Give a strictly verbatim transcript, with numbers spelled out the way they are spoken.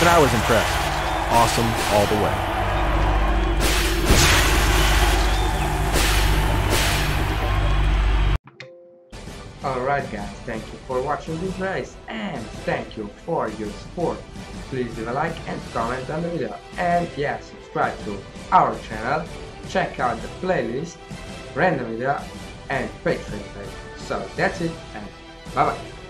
and I was impressed. Awesome all the way. Alright guys, thank you for watching this race and thank you for your support. Please leave a like and comment on the video, and yeah, subscribe to our channel, check out the playlist, random video and Patreon page. So that's it, and bye bye.